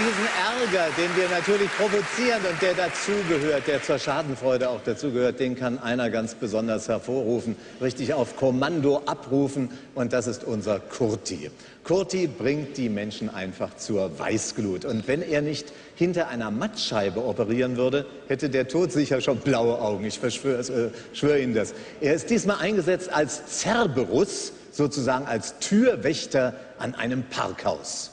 diesen Ärger, den wir natürlich provozieren und der dazugehört, der zur Schadenfreude auch dazugehört, den kann einer ganz besonders hervorrufen, richtig auf Kommando abrufen, und das ist unser Kurti. Kurti bringt die Menschen einfach zur Weißglut, und wenn er nicht hinter einer Mattscheibe operieren würde, hätte der Tod sicher schon blaue Augen, ich schwöre Ihnen das. Er ist diesmal eingesetzt als Cerberus, sozusagen als Türwächter an einem Parkhaus.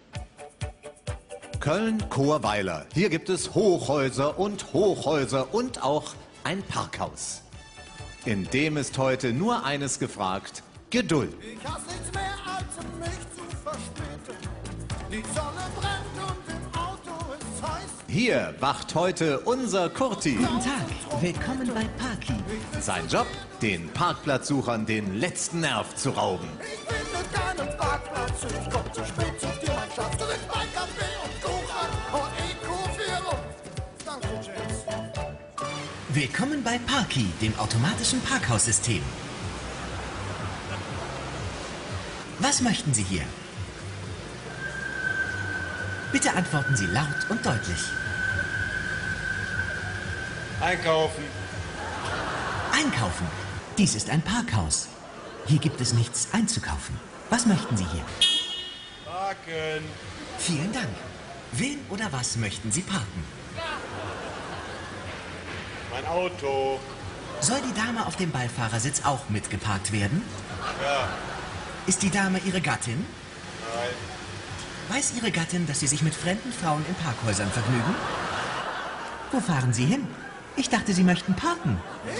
Köln-Chorweiler. Hier gibt es Hochhäuser und auch ein Parkhaus. In dem ist heute nur eines gefragt: Geduld. Ich hasse nichts mehr, als mich zu verspäten. Die Sonne brennt und im Auto ist heiß. Hier wacht heute unser Kurti. Guten Tag, willkommen bei Parky. Sein Job? Den Parkplatzsuchern den letzten Nerv zu rauben. Ich finde keinen Parkplatz, ich komm zu spät zu dir, mein Schatz. Du bist mein Kaffee und Kuchen und ich ruf hier rum. Danke, James. Willkommen bei Parky, dem automatischen Parkhaussystem. Was möchten Sie hier? Bitte antworten Sie laut und deutlich. Einkaufen. Einkaufen. Dies ist ein Parkhaus. Hier gibt es nichts einzukaufen. Was möchten Sie hier? Parken. Vielen Dank. Wen oder was möchten Sie parken? Mein Auto. Soll die Dame auf dem Beifahrersitz auch mitgeparkt werden? Ja. Ist die Dame Ihre Gattin? Nein. Weiß Ihre Gattin, dass Sie sich mit fremden Frauen in Parkhäusern vergnügen? Wo fahren Sie hin? Ich dachte, Sie möchten parken.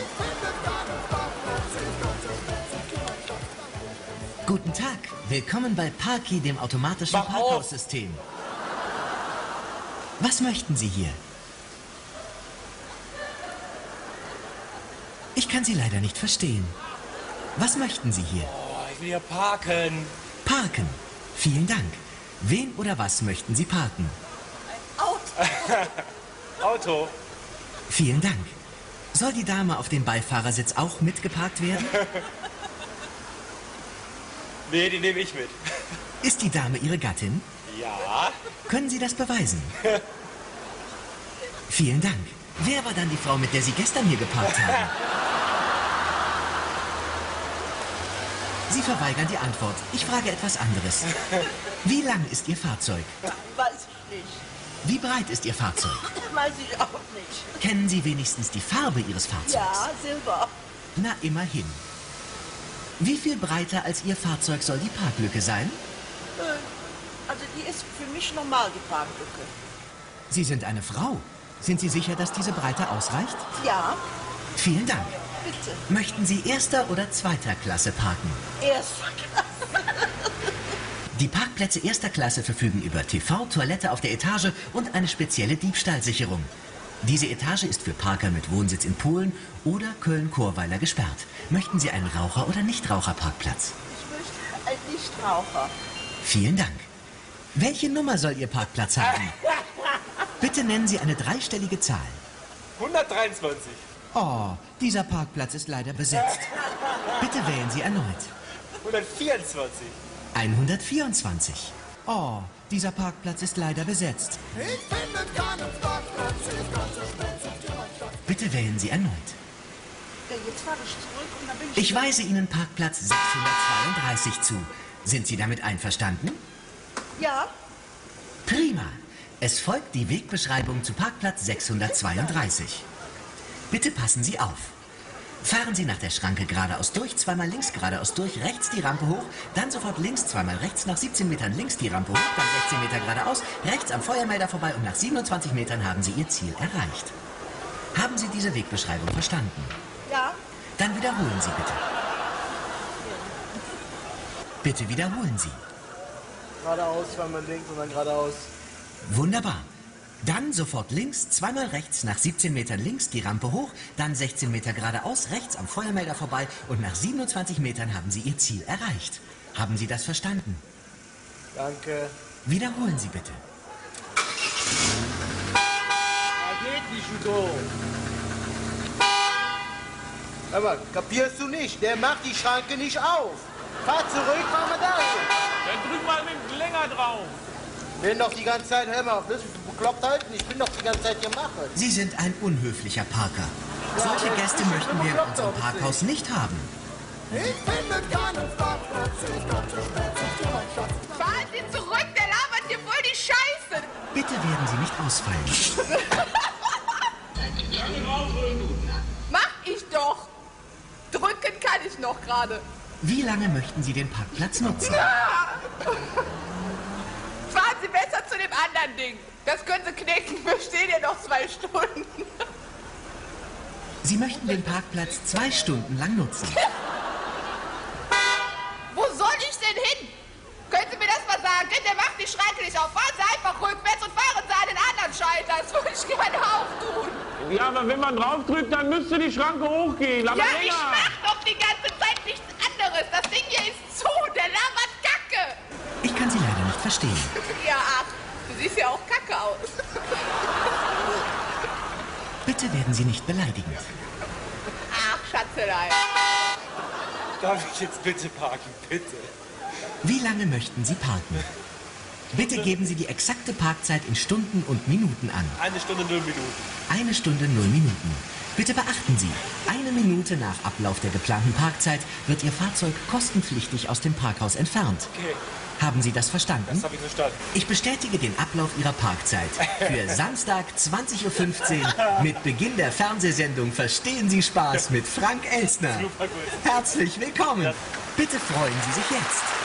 Guten Tag, willkommen bei Parky, dem automatischen Parkhaussystem. Was möchten Sie hier? Ich kann Sie leider nicht verstehen. Was möchten Sie hier? Oh, ich will hier parken. Parken. Vielen Dank. Wen oder was möchten Sie parken? Auto. Vielen Dank. Soll die Dame auf dem Beifahrersitz auch mitgeparkt werden? Nee, die nehme ich mit. Ist die Dame Ihre Gattin? Ja. Können Sie das beweisen? Vielen Dank. Wer war dann die Frau, mit der Sie gestern hier geparkt haben? Sie verweigern die Antwort. Ich frage etwas anderes. Wie lang ist Ihr Fahrzeug? Weiß ich nicht. Wie breit ist Ihr Fahrzeug? Weiß ich auch nicht. Kennen Sie wenigstens die Farbe Ihres Fahrzeugs? Ja, Silber. Na, immerhin. Wie viel breiter als Ihr Fahrzeug soll die Parklücke sein? Also die ist für mich normal, die Parklücke. Sie sind eine Frau. Sind Sie sicher, dass diese Breite ausreicht? Ja, Vielen Dank. bitte. Möchten Sie erster oder zweiter Klasse parken? Erst. Die Parkplätze erster Klasse verfügen über TV, Toilette auf der Etage und eine spezielle Diebstahlsicherung. Diese Etage ist für Parker mit Wohnsitz in Polen oder Köln-Chorweiler gesperrt. Möchten Sie einen Raucher- oder Nichtraucherparkplatz? Ich möchte einen Nichtraucher. Vielen Dank. Welche Nummer soll Ihr Parkplatz haben? Bitte nennen Sie eine dreistellige Zahl. 123. Oh, dieser Parkplatz ist leider besetzt. Bitte wählen Sie erneut. 124. 124. Oh, dieser Parkplatz ist leider besetzt. Ich finde keinen Parkplatz, ich komm zu spät zu dir, mein Schatz. Bitte wählen Sie erneut. Ja, jetzt fahre ich zurück und dann bin ich... Ich weise Ihnen Parkplatz 632 zu. Sind Sie damit einverstanden? Ja, Prima. Es folgt die Wegbeschreibung zu Parkplatz 632. Bitte passen Sie auf. Fahren Sie nach der Schranke geradeaus durch, zweimal links geradeaus durch, rechts die Rampe hoch, dann sofort links, zweimal rechts, nach 17 Metern links die Rampe hoch, dann 16 Meter geradeaus, rechts am Feuermelder vorbei und nach 27 Metern haben Sie Ihr Ziel erreicht. Haben Sie diese Wegbeschreibung verstanden? ja. Dann wiederholen Sie bitte. Bitte wiederholen Sie. Geradeaus, zweimal links und dann geradeaus. Wunderbar. Dann sofort links, zweimal rechts, nach 17 Metern links die Rampe hoch, dann 16 Meter geradeaus, rechts am Feuermelder vorbei und nach 27 Metern haben Sie Ihr Ziel erreicht. Haben Sie das verstanden? Danke. Wiederholen Sie bitte. Geht nicht, Udo. Aber kapierst du nicht? Der macht die Schranke nicht auf. Fahr zurück, fahr mal da hin. Dann drück mal mit dem Länger drauf. Bin doch die ganze Zeit, hör mal, willst du bekloppt halten? Ich bin doch die ganze Zeit hier machen. Sie sind ein unhöflicher Parker. Solche Gäste möchten wir in unserem Parkhaus nicht haben. Ich finde keinen Parkplatz, ich komm zu spät zu dir, mein Schatz. Fahren Sie zurück, der labert hier voll die Scheiße. Bitte werden Sie nicht ausfallen. Mach ich doch. Drücken kann ich noch gerade. Wie lange möchten Sie den Parkplatz nutzen? Fahren Sie besser zu dem anderen Ding. Das können Sie knicken. Wir stehen hier noch 2 Stunden. Sie möchten den Parkplatz 2 Stunden lang nutzen. Wo soll ich denn hin? Können Sie mir das mal sagen? Der macht die Schranke nicht auf. Fahren Sie einfach rückwärts und fahren Sie an den anderen Schalter. Das würde ich gerne auch tun. Ja, aber wenn man draufdrückt, dann müsste die Schranke hochgehen. Aber Ja, länger. ich mach doch die ganze Zeit nichts anderes. Das Ding hier ist zu. Der labert Kacke. Ich kann Sie leider nicht verstehen. Ja, ach, du siehst ja auch Kacke aus. Bitte werden Sie nicht beleidigend. Ach, Schatzelein. Darf ich jetzt bitte parken, bitte? Wie lange möchten Sie parken? Bitte geben Sie die exakte Parkzeit in Stunden und Minuten an. 1 Stunde 0 Minuten. 1 Stunde 0 Minuten. Bitte beachten Sie, 1 Minute nach Ablauf der geplanten Parkzeit wird Ihr Fahrzeug kostenpflichtig aus dem Parkhaus entfernt. Okay, Haben Sie das verstanden? das habe ich verstanden. Ich bestätige den Ablauf Ihrer Parkzeit. Für Samstag 20:15 Uhr mit Beginn der Fernsehsendung Verstehen Sie Spaß mit Frank Elstner. Super gut. Herzlich willkommen. Bitte freuen Sie sich jetzt.